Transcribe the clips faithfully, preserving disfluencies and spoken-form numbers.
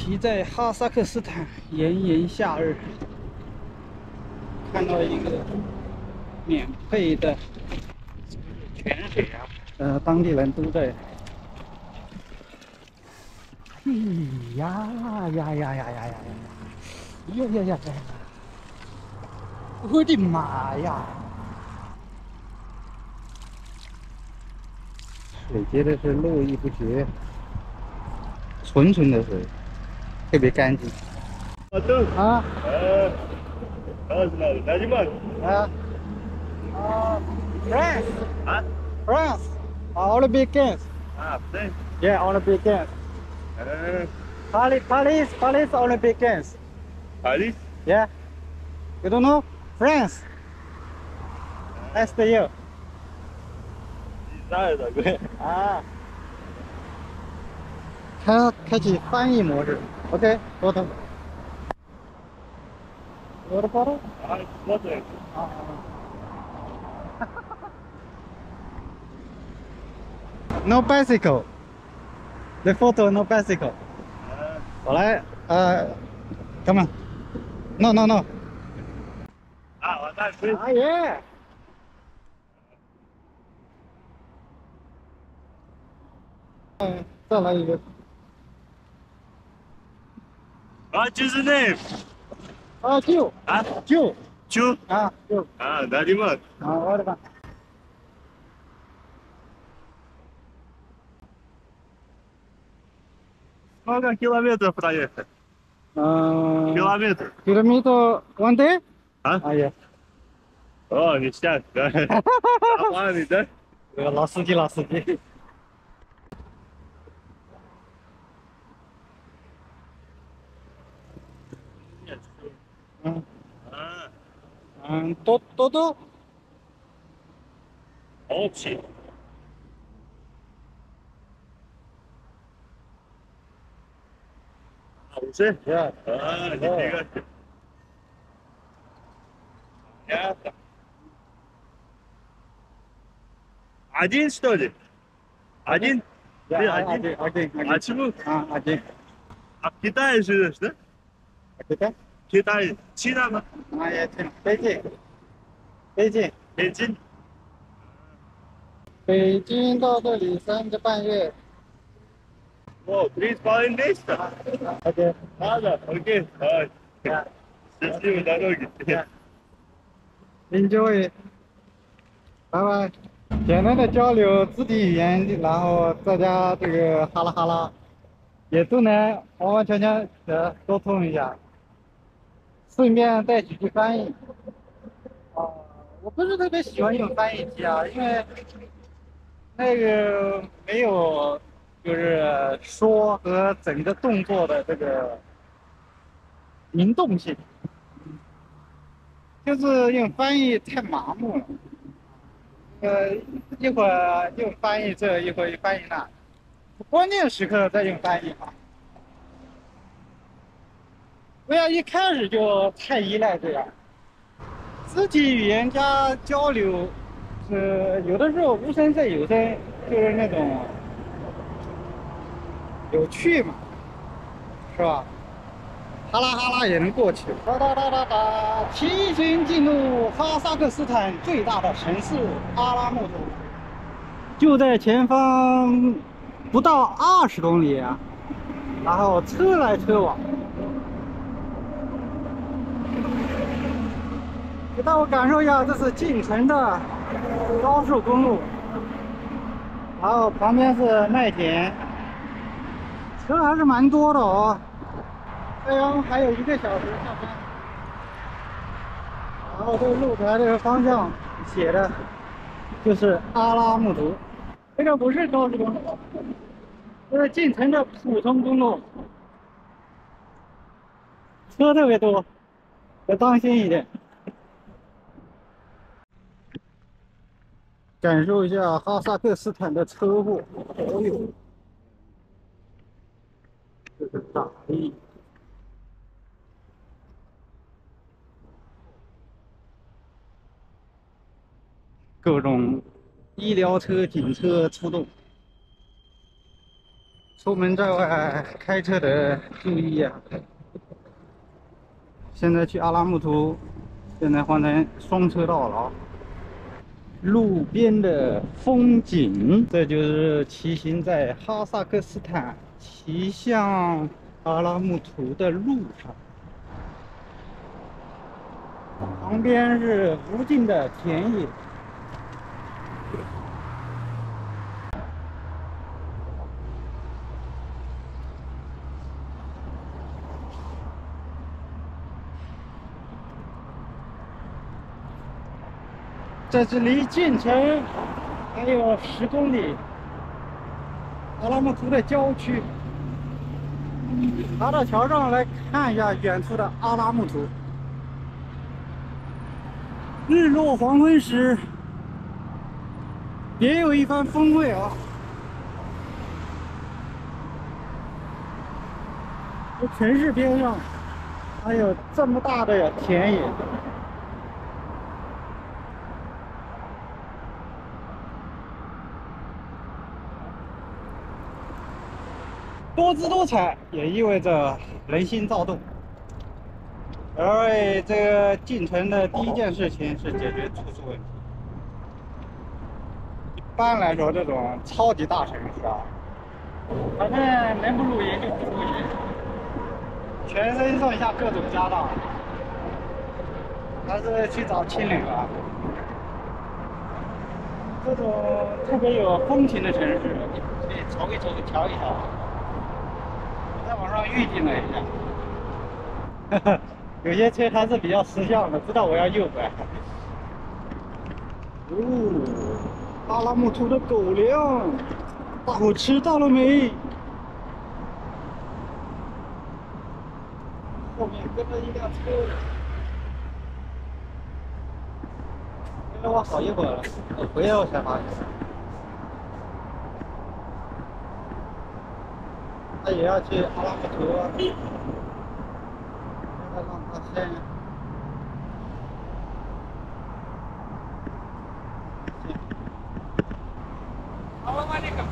骑在哈萨克斯坦炎炎夏日，看到一个免费的泉水啊，呃，当地人都在。哎呀呀呀呀呀呀呀！呀呀呀呀！我的妈呀！水接的是络绎不绝，纯纯的水，特别干净。啊？呃，呃，哪里嘛？啊？啊 ，France 啊 ，France， all the big games。啊 ，France。Yeah, all the big games。嗯。Paris, Paris, Paris, all the big games。Paris? Yeah. You don't know? France. Nice to you。哪的鬼？啊。开开启翻译模式。OK， 多等。我的包。啊，我对。啊。No bicycle. The photo no bicycle. 我来，呃，哥们 ，no no no。啊，我在吹。啊耶！嗯，再来一个。What's your name？ 啊，舅。啊，舅。舅。啊，舅。啊，哪里嘛？啊，我的吧。Сколько километров проехать? Километр. Километр one day? А? А, yes. О, ништяк, да. Нормальный, да? 老司机，老司机。嗯。嗯，多多多。Общий。Уже? Да. А, нифига себе. Понятно. Один, что ли? Один? Ты один? Один. А чему? А, один. А в Китае живешь, да? А Китай? Китай. Чина吗？ 啊，也去。北京。北京。北京。北京到这里三个半月。О, три с половиной месяца? Окей. Ладно, окей, давай. Счастливой дороги. Enjoy. 拜拜。简单的交流肢体语言，然后再加这个哈拉哈拉，也都能完完全全的沟通一下，顺便带几句翻译。啊，我不是特别喜欢用翻译机啊，因为那个没有就是说和整个动作的这个灵动性，就是用翻译太麻木了。呃，一会儿又翻译这，一会儿又翻译那，关键时刻再用翻译嘛。不要一开始就太依赖这样。肢体语言加交流，是有的时候无声胜有声，就是那种有趣嘛，是吧？哈拉哈拉也能过去。哒哒哒哒哒，骑行进入哈萨克斯坦最大的城市阿拉木图，就在前方不到二十公里啊，然后车来车往。带我感受一下，这是进城的高速公路，然后旁边是麦田，车还是蛮多的哦。太阳还有一个小时下班，然后这个路牌这个方向写的就是阿拉木图，这个不是高速公路，这是进城的普通公路，车特别多，要当心一点。感受一下哈萨克斯坦的车祸，哦呦，这是大力。各种医疗车、警车出动， 出门在外开车的注意呀、啊！现在去阿拉木图，现在换成双车道了啊！路边的风景，这就是骑行在哈萨克斯坦骑向阿拉木图的路上，旁边是无尽的田野。 这是离进城还有十公里，阿拉木图的郊区。爬到桥上来看一下远处的阿拉木图，日落黄昏时，别有一番风味啊！这城市边上还有这么大的田野。 多姿多彩也意味着人心躁动，而为这个进城的第一件事情是解决住宿问题。一般来说，这种超级大城市啊，反正能不露营就不露营，全身上下各种家当，还是去找青旅吧。这种特别有风情的城市，你可以瞅一瞅，瞧一瞧。 在网上预定了一下，有些车它是比较识相的，知道我要右拐。哦，阿拉木图的狗粮，大伙吃到了没？后面跟着一辆车，跟了我好一会儿了，我回来我才发现。 他也要去阿拉木图啊，现在让他先。Assalamualaikum.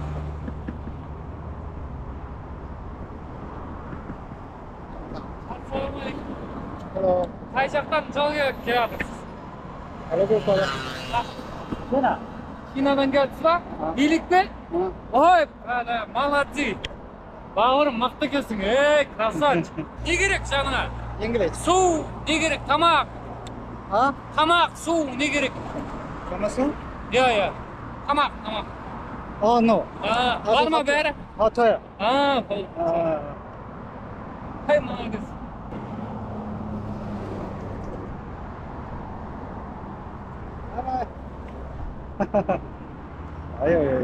Assalamualaikum. Hello. Kaysaktan 저기 geldi. Aleyküm selam. Sena. Çin'den geldiler. Birlikte. Oy, молодцы. Bağırım mıқты kesin. Ey, красавчик. Ne gerek canına? İngiliz. Su, ne gerek? Tamak. Ha? Tamak, su, ne gerek? Konuşun? Ya ya. Tamak, tamak. Oh no. Aa, var mı beri? Hatay. Aa, koy. Aa. Hay молодец. Bye bye. 哎呦呦呦！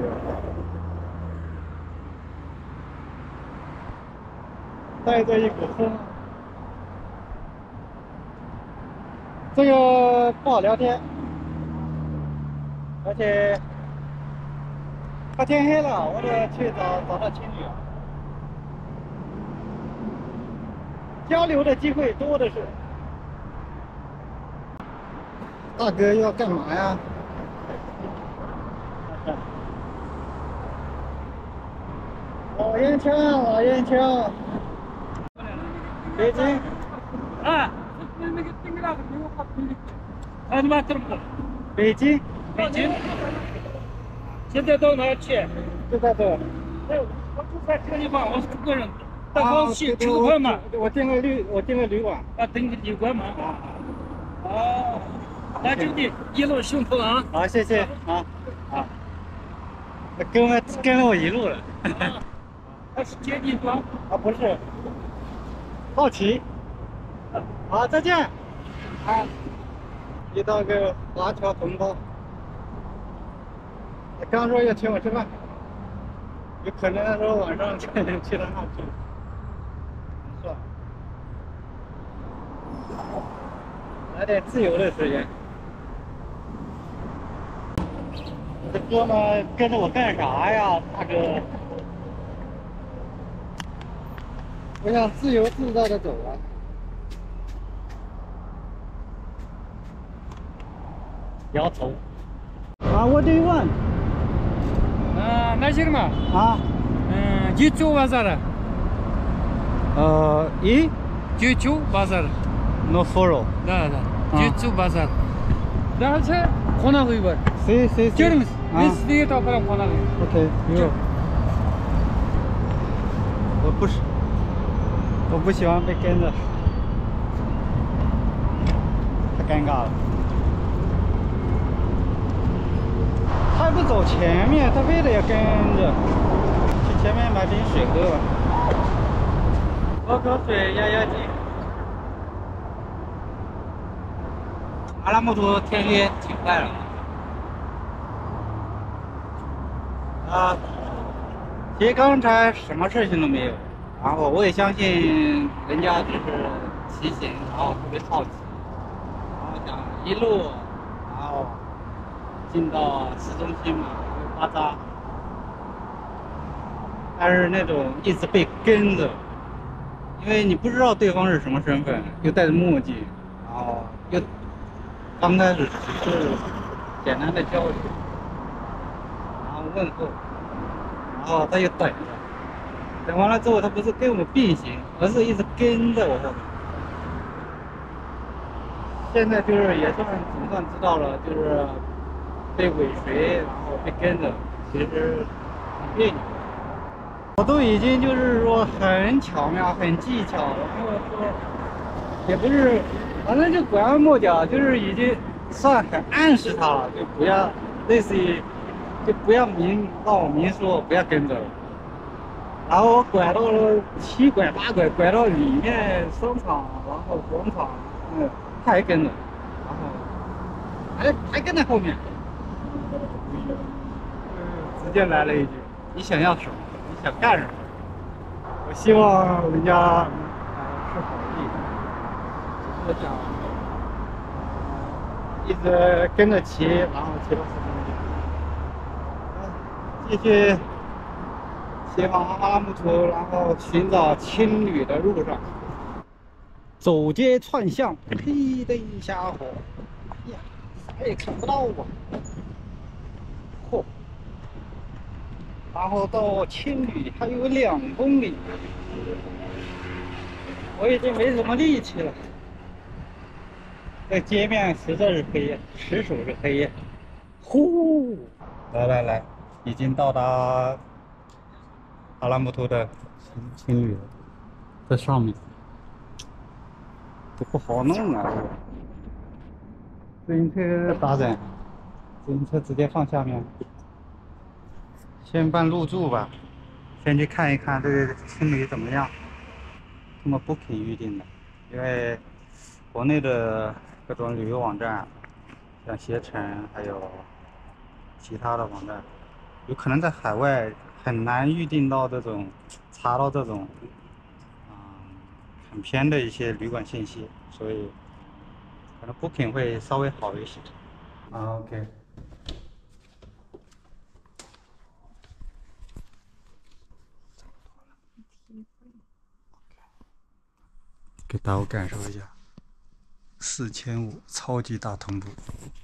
带着一股风，这个不好聊天，而且快天黑了，我得去找找到情侣啊。交流的机会多的是。大哥要干嘛呀？老烟枪，老烟枪。北京。 啊，Hadi bakalım. 北京。 北京。现在到哪儿去？ 就在这。 哎，我就在这个地方，我是个人。到高去吃个饭嘛。 我订了旅，我订了旅馆。 啊，订个旅馆嘛。哦。那祝你一路顺风啊！ 好，谢谢啊啊！跟了跟了我一路了。 他是接地方啊，不是，好奇。好，再见。啊，遇到个华侨同胞，他刚说要请我吃饭，有可能他说晚上去去他那住，算了，来点自由的时间。这哥们跟着我干啥呀，大哥？我想自由自在的走啊。摇头。啊 ，What do you want？ 啊，那行嘛。 啊。 嗯， Jutsu bazar. Uh, E? Jutsu bazar. No follow. Да, да. А. Jutsu bazar. Дальше қонақ үй бар. Si, si, si. Келіңіз. А. Мен сіздерге тауып беремін қонақ үй. OK，有。我不是，我不喜欢被跟着，太尴尬了。他不走前面，他非得要跟着，去前面买瓶水喝吧。喝口水压压惊。阿拉木图天黑挺快了。啊。其实刚才什么事情都没有，然后我也相信人家就是骑行，然后特别好奇，然后想一路，然后进到市中心嘛，巴扎，但是那种一直被跟着，因为你不知道对方是什么身份，又戴着墨镜，然后又刚开始只是简单的交流，然后问候。然后他就等着，等完了之后，他不是跟我并行，而是一直跟在我后面。现在就是也算总算知道了，就是被尾随，然后被跟着，其实很别扭。我都已经就是说很巧妙、很技巧，然后说也不是，反正就拐弯抹角，就是已经算很暗示他了，就不要类似于。就不要明让我明说不要跟着了，然后我拐到了七拐八拐，拐到里面商场，然后广场，嗯，他还跟着，然后还还跟在后面，嗯，直接来了一句：“你想要什么？你想干什么？”我希望人家啊、呃、是好意，只是想一直跟着骑，然后骑到市中心。继续前往阿拉木图，然后寻找青旅的路上，走街串巷，屁的一下火，哎呀，啥也看不到啊！嚯！然后到青旅还有两公里，我已经没什么力气了。这街面实在是黑夜，实属是黑夜。呼！来来来。已经到达阿拉木图的青旅了，在上面，这不好弄啊！自行车咋整？自行车直接放下面。先办入住吧，先去看一看这个青旅怎么样。通过 Booking 预定的，因为国内的各种旅游网站，像携程还有其他的网站。有可能在海外很难预定到这种，查到这种，嗯，很偏的一些旅馆信息，所以可能 Booking 会稍微好一些。啊 ，OK。给大家感受一下，四千五超级大同步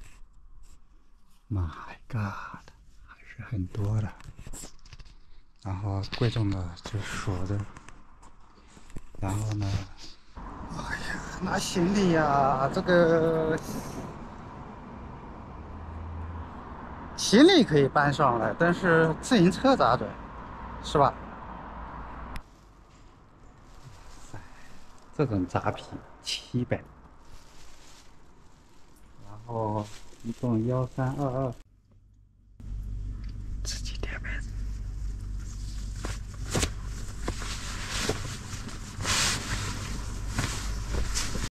，My God！是很多的，然后贵重的就锁着，然后呢，哎呀，拿行李呀，这个行李可以搬上来，但是自行车咋整，是吧？这种杂皮七百，然后一共幺三二二。